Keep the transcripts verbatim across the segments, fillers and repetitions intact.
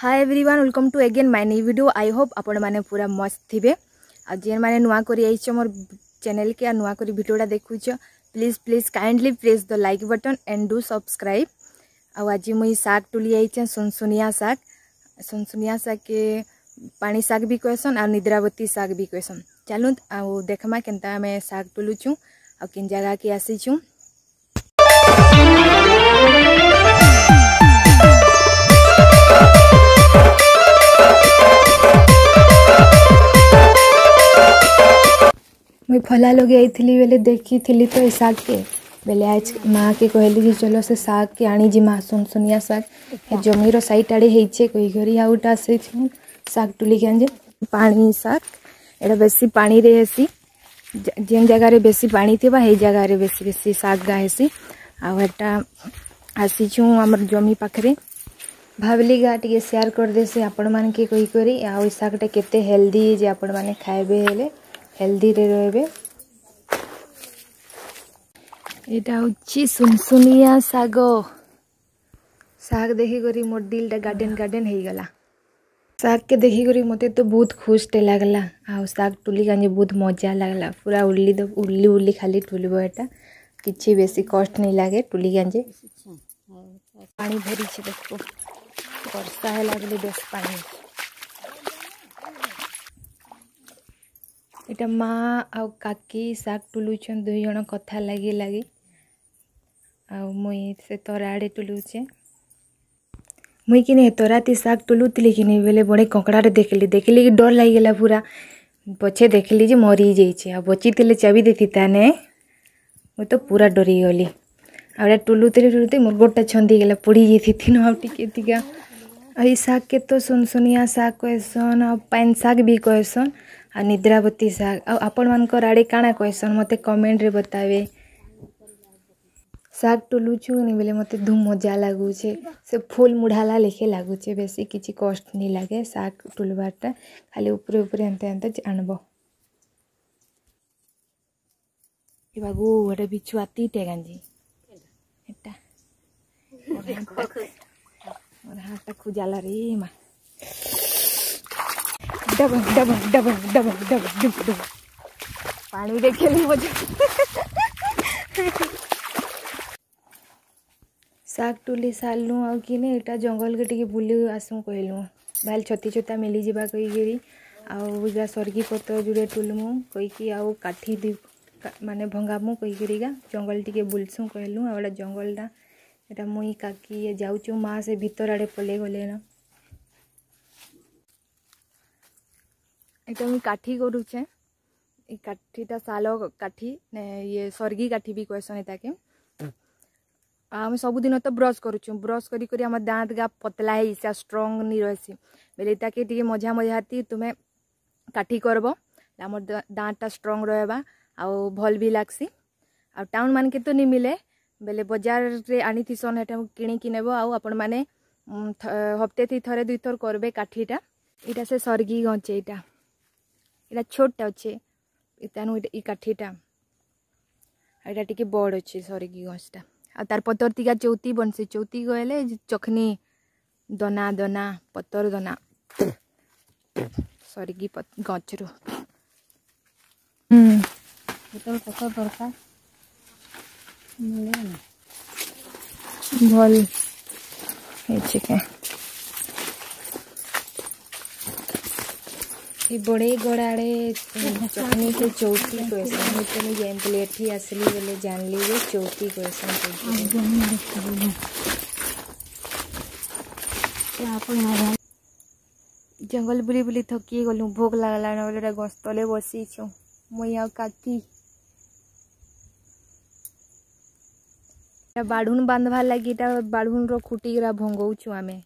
Hi everyone welcome to again my new video. I hope आपण माने पूरा मस्त थिबे। आ जेन माने नुआ करी आइछ मोर चैनल के नुआ करी वीडियोटा देखुछ please please kindly press the like button and do subscribe. आ आज मुई साग तुली आइछ सुनसुनिया साग। सुनसुनिया साग के पानी साग भी कहसन आ निद्रावती साग भी कहसन। चलू आ देखमा केनता हमें साग तुलुछु आ किन जगह के आसीछु। मुई फला लगे आई बेले देखी थी तो साग के बेले आज माँ के कहली कि चलो से साग के आनी जिमा सुनसुनिया साग जमीर साइड आड़े होइछे कही करी आउटा से साग तुली के आजे पानी साग एटा बेसी पानी रे हेसी जेन जगह रे बेसी पानी थिबा हे जगह रे बेसी बेसी साग गा हेसी आ एटा आसीछु हमर जमी पाखरे भावली गा टिके शेयर कर दे से आपण मान के कही करी आ सागटा केते हेल्दी जे आपण माने खाइबे हेले हेल्दी रे रहबे। एटा होची सुनसुनिया साग साग देखि करी मोर दिलटा गार्डन गार्डन हे गला। साग के देखि करी मते तो बहुत खुश ते लागला आ साग तुली गांजे बहुत मजा लागला। पूरा उल्ली द उल्ली उल्ली खाली तुलबो एटा किछि बेसी कष्ट नहीं लागे तुली गांजे। पानी भरी छी देखो वर्षा हैला बेले बेस पानी। इटा माँ आ काकी साग तुलुछन दुई जन कथा लगी लगी आ मुई से तोरा आड़े तुलुचे मुई कि तोराती साग तुलुतली कि बेले बड़े कंकड़ा देखली देखली कि डर लगी गला पूरा पछे देखली जे मरी जाइए आ बची थे चाबी देती ताने मुई तो पूरा डरी गली आ टुलुतली टुलुते मोर गोटा छंदी गला पड़ी जाती न टिके आ साग के तो सुनसुनिया साग कहसन आ पान साग भी कहसन आ निद्रावती साग आ आपण मानकर आड़े काଣା कहसन मते कमेंट रे बतावे। साग टुलुछु नि बेले मते धूम मजा लागुचे से फूल मुढ़ाला लेखे लागुचे बेसी किछि कष्ट नहीं लागे साग टुलबाटा खाली ऊपर ऊपर एंते एंते आनबो। ए बाबू एटा बिछुआती टेगांजी एटा और हाथ खुजाला रे मा डब डब डब डब डब डब डब पानी देखे ली मजा। साग तुली सारलु आ कि ने एटा जंगल के टिके बुली आसु कहलु भाल छती छता मिली जीवा कही गिरी आ सरगी पत्र जुड़े टुलमु कही कि आउ काठी दी माने भंगामु कही गिरीगा जंगल टिके बुलसु कहलु आ जंगलटा एटा मुई काकी जाऊचु माँ से भीतर आड़े पले गले ना एटा मुई काठी करूचे ए काठीटा सालो काठी ये सरगी काठी भी कहसन एटाके आम सबुदिन तो ब्रश करूँ ब्रश करी करी आम दाँत गा पतला है इसा स्ट्रंग नहीं रही बेले ताके टिके मजा मजा हाथी तुम्हें काठी करब आम दाँतटा स्ट्रंग रहा आउ भल भी लागसी आ टाउन मान के तो नहीं मिले बेले बाजार रे आनी थीसन हेटा किणिकी नेब आउ आपण माने हफ्ते थी थरे दुई थर करबे काठीटा इटा से सरगी गचे इटा इटा छोटा अच्छे तेणु ई काठीटा एटा टिके बड़ अच्छे सरगी गछटा आ तार पतर तिका चौती बनसी चौती कहले चखनी दना दना पतर दना सरगी गचरू हम्म पतर पतर दरकार भल के बड़े गड़ाड़े चटनी से चौथी कहसन मुझे जानती एठी आसली बेले जानली जे चौथी कहसन जंगल बुली बुली थकी गलु भोग लागला बेले गछ तले बसी छु मुई आ काकी बाढ़ुन बांधवा लगी बाढ़ुन रो खुटी रा भंगौछु आमे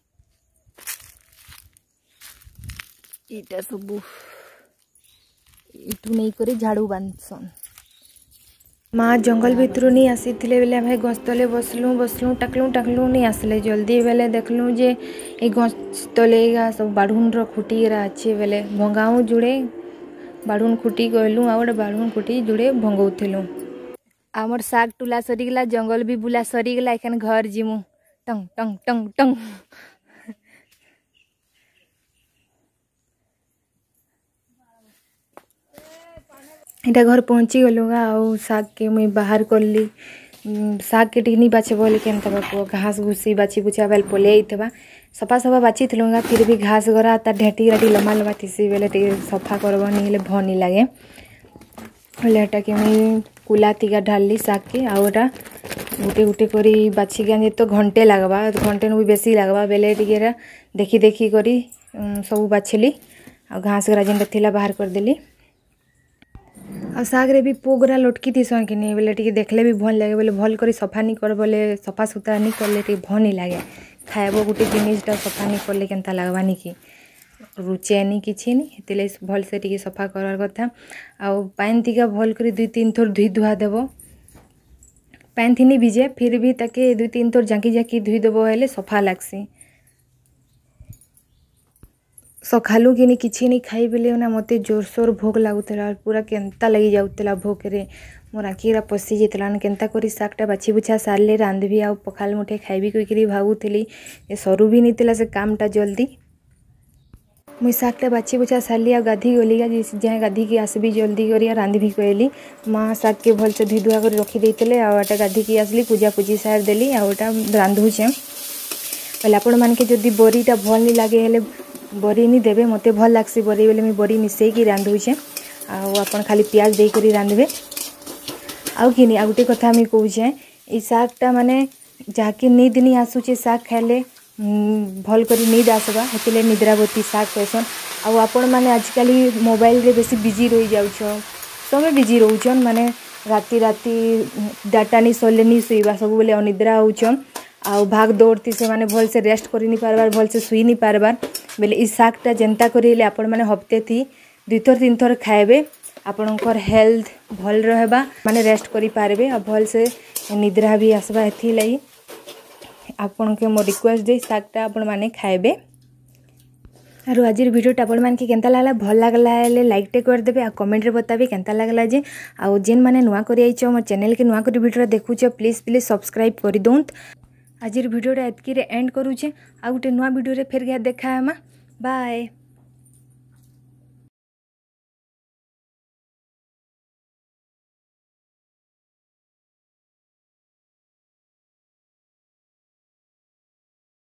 इटा सब इटू नहीं करे झाड़ू बांधसन माँ जंगल भितर नहीं आसी बेले आम गछ तले बसलु बसलु टाकलु टाकलु नहीं आसले जल्दी बेले देखलु जे ए गछ तले सब बाढ़ुन रो खुटी रा अच्छे बेले भंगाऊ जुड़े बाढ़ुन खुटी कहलु आ बाढ़ुन खुटी जुड़े भंगौथिलु आमर साग टुला सरीगला जंगल भी बुला सरीगला एखन घर जिमु टंग टंग टंग टंग इटा घर पहुँची गलु आउ शाग के मुई बाहर करली शाग के टिक नहीं बाछे बोले केनता बापू घास घुसी बाछी बुछा बेल पले थवा सफा सफा बाछी थलुगा फिर भी घास गरा तार ढेटी राटी लम्बा लम्बा थीसी बेले टे सफा करब नहीं भल नहीं लगे बोले एटा के मुई कुला तिका ढाली शाग के आउटा गुटे गुटे करी बाछी के तो घंटे लगवा घंटे भी बेसी लगवा बेले टिके देखी देखी करी सब बाछली आ घास गरा जेनटा थिला बाहर करदेली आ सागरे भी पोगरा लटकी थीसन कि नहीं बोले टी देखले भी भल लगे बोले भल कर सफा नहीं कर बोले सफा सुतरा नहीं करले टी भल नहीं लगे खाएब गोटे जिनिसटा सफा नहीं करले केनता लगवानी कि रुचेनी किसी नहीं भल से टी सफा करार कथा आउ पानी टिका भल कर दुई तीन थर धुई धुआ देव पानी थी भिजे फिर भी ताके दुई तीन थर झाँकी झाँकी धुई देव हेले सफा लगसी सखालू कि किसी नहीं खाई बेले ना मत जोरसोर भोग लगुला पूरा केनता लगी जाऊला भोगे मोर आखिरा पशि जाता केनता करी शागटा बाछी बुछा सारे रांधबी आ पखाल मुठे खाइबी कहीकि भावुली सरू भी नहीं से कामटा जल्दी मुई शागटा बाछी बुछा सारी आ गाधी गली जहाँ गाधी की आसबी जल्दी करी रांधबी कहली माँ शाग के भल से धुई धुआ कर रखीदे आटा गाधी की आसली पूजा पूजी सार देली आटा रांधुचे बोले आपण मानके जदि बरीटा भल नहीं लगे हेले बरी नहीं देवे मते भल लागसी बरी बोले मुई बरी मिसेकी रांधुचे आपन खाली प्याज दे करी रांधबे आउ कि नहीं आ गोटे कथा मुई कहूचे ई शागटा माने जहाँकि नींद नहीं आसूचे शाग खाइले भल करी नींद आसबा हेतिले निद्रावती शाग कहसन आउ आपण माने आजकल मोबाइल रे बेसी बिजी रही जाउछ समय बिजी रहउछन माने राति राति डाटा नहीं सरले नहीं सुईबा सब बोले अनिद्रा होउछन आउ भाग दौड़ती से माने भल से रेस्ट करी नहीं पारबार भल से सुई नहीं पारबार बेले ई शागटा जेनता करेले आपण माने हफ्ते थी दुई थर तीन थर खाएबे आपणकर हेल्थ भल रहबा माने रेस्ट करी पारबे आ भल से निद्रा भी आसबा एथि लई आपन के मो रिक्वेस्ट दे शागटा आपण माने खाएबे आरो आजिर वीडियोटा आपण मान के केनता लागला भल लागला ले लाइक टे कर देबे आ कमेंट रे बताबे केनता लागला जे आ जेन माने नुवा करि आइछो हमर चैनल के नुवा करी वीडियो देखुछो प्लीज प्लीज सब्सक्राइब करि दोंत आजिर वीडियोटा एतकी रे एंड करूचे आ गुटे नुवा वीडियो रे फेर देखा हमा बाय।